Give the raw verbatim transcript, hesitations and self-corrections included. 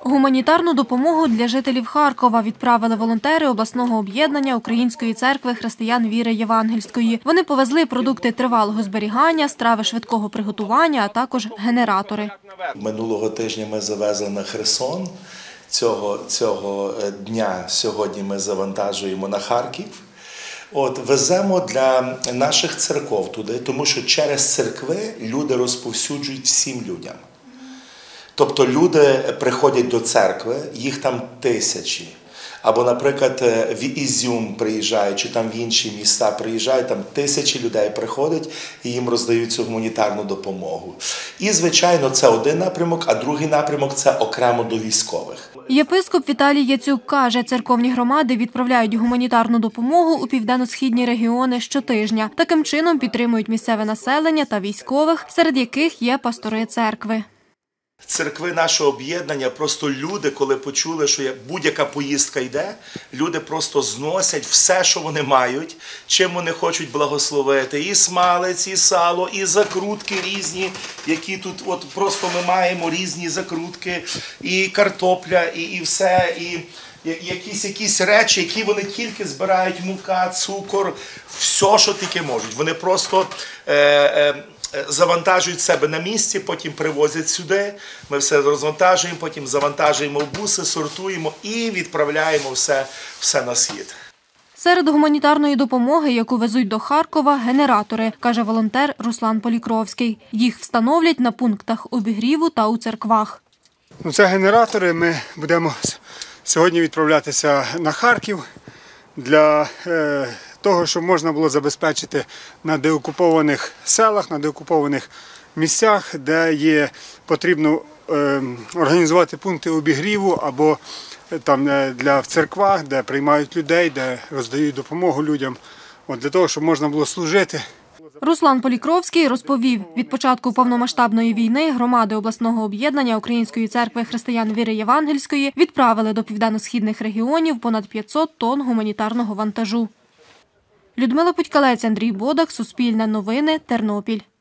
Гуманітарну допомогу для жителів Харкова відправили волонтери обласного об'єднання Української церкви християн віри Євангельської. Вони повезли продукти тривалого зберігання, страви швидкого приготування, а також генератори. Минулого тижня ми завезли на Херсон. Цього, цього дня сьогодні ми завантажуємо на Харків. От, веземо для наших церков туди, тому що через церкви люди розповсюджують всім людям. Тобто люди приходять до церкви, їх там тисячі. Або, наприклад, в Ізюм приїжджають, чи там в інші міста приїжджають, там тисячі людей приходять і їм роздають цю гуманітарну допомогу. І, звичайно, це один напрямок, а другий напрямок – це окремо до військових. Єпископ Віталій Яцюк каже, церковні громади відправляють гуманітарну допомогу у південно-східні регіони щотижня. Таким чином підтримують місцеве населення та військових, серед яких є пастори церкви. Церкви нашого об'єднання, просто люди, коли почули, що будь-яка поїздка йде, люди просто зносять все, що вони мають, чим вони хочуть благословити. І смалець, і сало, і закрутки різні, які тут от просто ми маємо різні закрутки, і картопля, і, і все, і якісь, якісь речі, які вони тільки збирають, мука, цукор, все, що тільки можуть. Вони просто е, е, завантажують себе на місці, потім привозять сюди, ми все розвантажуємо, потім завантажуємо в буси, сортуємо і відправляємо все, все на схід. Серед гуманітарної допомоги, яку везуть до Харкова, генератори, каже волонтер Руслан Полікровський. Їх встановлять на пунктах обігріву та у церквах. Ну, це генератори, ми будемо сьогодні відправлятися на Харків для е, того, щоб можна було забезпечити на деокупованих селах, на деокупованих місцях, де є потрібно е, організувати пункти обігріву або там для в церквах, де приймають людей, де роздають допомогу людям, от, для того, щоб можна було служити. Руслан Полікровський розповів, від початку повномасштабної війни громади обласного об'єднання Української церкви християн віри Євангельської відправили до південно-східних регіонів понад п'ятсот тонн гуманітарного вантажу. Людмила Путькалець, Андрій Бодак, Суспільне новини, Тернопіль.